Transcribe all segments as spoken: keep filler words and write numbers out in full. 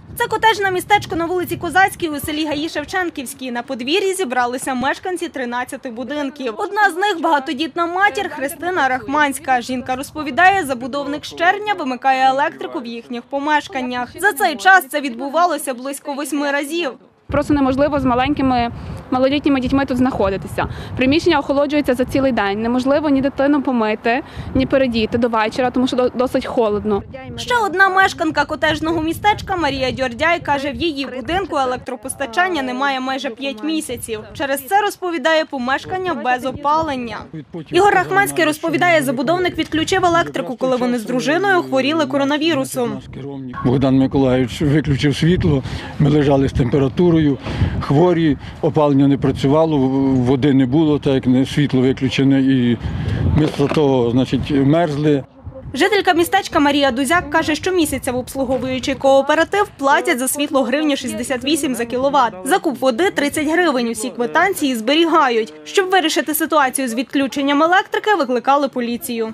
Це котеджне містечко на вулиці Козацькій у селі Гаї-Шевченківській. На подвір'ї зібралися мешканці тринадцяти будинків. Одна з них – багатодітна матір Христина Рахманська. Жінка розповідає, забудовник з червня вимикає електрику в їхніх помешканнях. За цей час це відбувалося близько восьми разів. Просто неможливо з маленькими малолітніми дітьми тут знаходитися. Приміщення охолоджується за цілий день. Неможливо ні дитину помити, ні передіти до вечора, тому що досить холодно. Ще одна мешканка котеджного містечка Марія Дьордяй каже, в її будинку електропостачання немає майже п'ять місяців. Через це, розповідає, помешкання без опалення. Ігор Рахманський розповідає, забудовник відключив електрику, коли вони з дружиною хворіли коронавірусом. Богдан Миколайович виключив світло, ми лежали з температурою, хворі, опалення не працювало, води не було, так як світло виключене, і ми з того, значить, мерзли. Жителька містечка Марія Дузяк каже, що місяця в обслуговуючий кооператив платять за світло гривні шістдесят вісім за кіловат. Закуп води – тридцять гривень. Усі квитанції зберігають. Щоб вирішити ситуацію з відключенням електрики, викликали поліцію.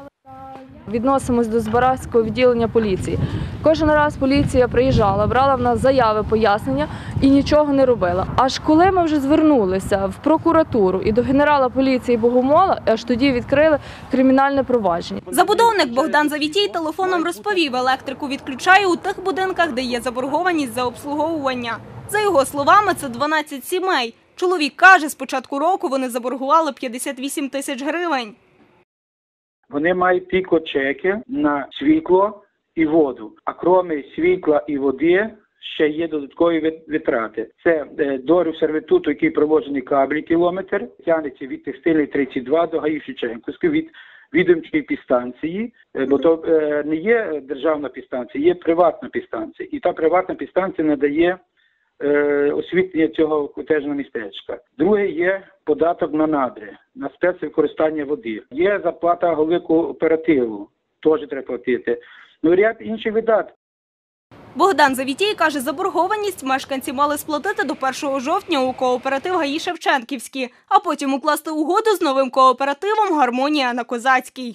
Відносимось до Збаразького відділення поліції. Кожен раз поліція приїжджала, брала в нас заяви, пояснення і нічого не робила. Аж коли ми вже звернулися в прокуратуру і до генерала поліції Богомола, аж тоді відкрили кримінальне провадження. Забудовник Богдан Завітій телефоном розповів, електрику відключає у тих будинках, де є заборгованість за обслуговування. За його словами, це дванадцять сімей. Чоловік каже, з початку року вони заборгували п'ятдесят вісім тисяч гривень. Вони мають тільки чеки на світло і воду. А крім світла і води, ще є додаткові витрати. Це договір сервітуту, який проводжений кабель кілометр, тягнеться від текстильної тридцять два до Гаї-Шевченківської, від відомчої підстанції, бо то не є державна підстанція, є приватна підстанція. І та приватна підстанція надає освітлення цього котеджного містечка. Друге є податок на надри, на спецвикористання води. Є зарплата голови кооперативу, теж треба платити. Ну і ряд інших видатків. Богдан Завітій каже, заборгованість мешканці мали сплатити до першого жовтня у кооператив Гаї-Шевченківський, а потім укласти угоду з новим кооперативом «Гармонія» на Козацькій.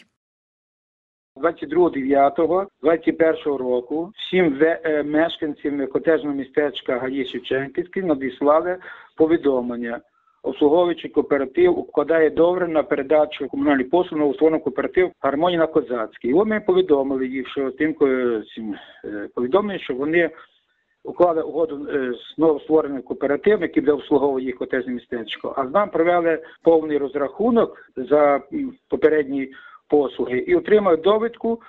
двадцять другого дев'ятого двадцять першого року всім мешканцям котеджного містечка Гаї-Шевченківський надіслали повідомлення. Обслуговуючий кооператив укладає договір на передачу комунальних послуг на створений кооператив «Гармонія» на Козацькій. І от ми повідомили їх, що тим повідомлення, що вони уклали угоду з новоствореним кооперативом, який буде обслуговувати їх котеджне містечко. А з нам провели повний розрахунок за попередній послуги і отримали довідку,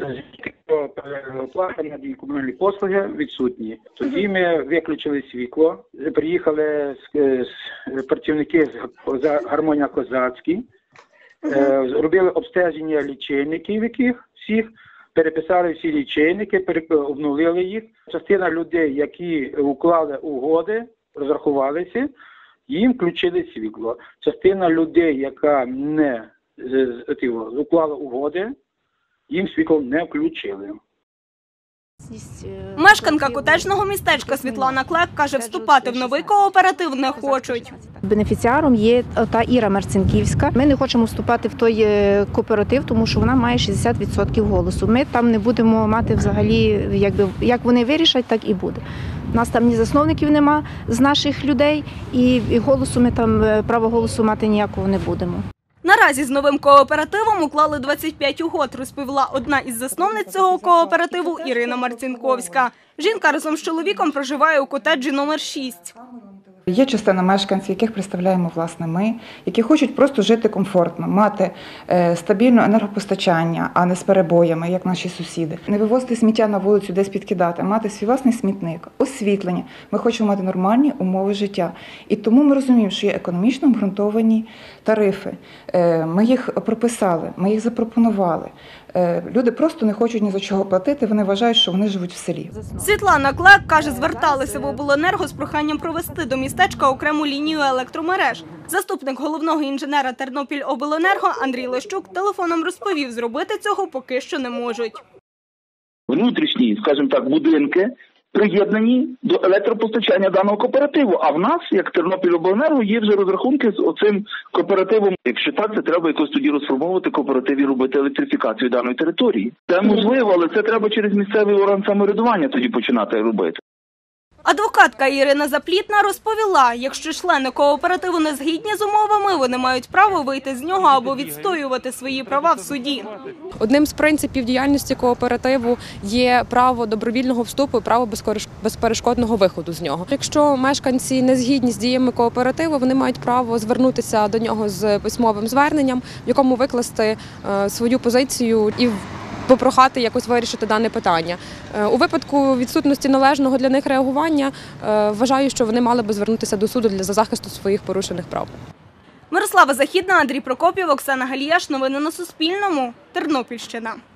що оплата на комунальні послуги відсутні. Тоді ми виключили світло, приїхали працівники з «Гармонія» Козацькій, робили обстеження лічильників яких всіх, переписали всі лічильники, обнулили їх. Частина людей, які уклали угоди, розрахувалися, їм включили світло. Частина людей, яка не уклали угоди, їм світло не включили. Мешканка котеджного містечка Світлана Клек каже, вступати в новий кооператив не хочуть. Бенефіціаром є та Іра Марцинківська. Ми не хочемо вступати в той кооператив, тому що вона має шістдесят відсотків голосу. Ми там не будемо мати взагалі, якби, як вони вирішать, так і буде. У нас там ні засновників нема з наших людей, і голосу ми там, права голосу мати ніякого не будемо. Наразі з новим кооперативом уклали двадцять п'ять угод, розповіла одна із засновниць цього кооперативу Ірина Марцинковська. Жінка разом з чоловіком проживає у котеджі номер шість. Є частина мешканців, яких представляємо власне ми, які хочуть просто жити комфортно, мати стабільне енергопостачання, а не з перебоями, як наші сусіди. Не вивозити сміття на вулицю, десь підкидати, а мати свій власний смітник, освітлення. Ми хочемо мати нормальні умови життя. І тому ми розуміємо, що є економічно обґрунтовані тарифи. Ми їх прописали, ми їх запропонували. Люди просто не хочуть ні за чого платити, вони вважають, що вони живуть в селі. Світлана Клек каже, зверталися в обленерго з проханням провести до містечка окрему лінію електромереж. Заступник головного інженера Тернопільобленерго Андрій Лещук телефоном розповів, зробити цього поки що не можуть. Внутрішні, скажімо так, будинки приєднані до електропостачання даного кооперативу. А в нас, як Тернопільобленерго, є вже розрахунки з оцим кооперативом. Якщо так, це треба якось тоді розформовувати кооператив і робити електрифікацію даної території. Це можливо, але це треба через місцевий орган самоврядування тоді починати робити. Адвокатка Ірина Заплітна розповіла, якщо члени кооперативу не згідні з умовами, вони мають право вийти з нього або відстоювати свої права в суді. Одним з принципів діяльності кооперативу є право добровільного вступу і право безперешкодного виходу з нього. Якщо мешканці не згідні з діями кооперативу, вони мають право звернутися до нього з письмовим зверненням, в якому викласти свою позицію і попрохати якось вирішити дане питання. У випадку відсутності належного для них реагування, вважаю, що вони мали би звернутися до суду для захисту своїх порушених прав. Мирослава Західна, Андрій Прокопів, Оксана Галіяш. Новини на Суспільному. Тернопільщина.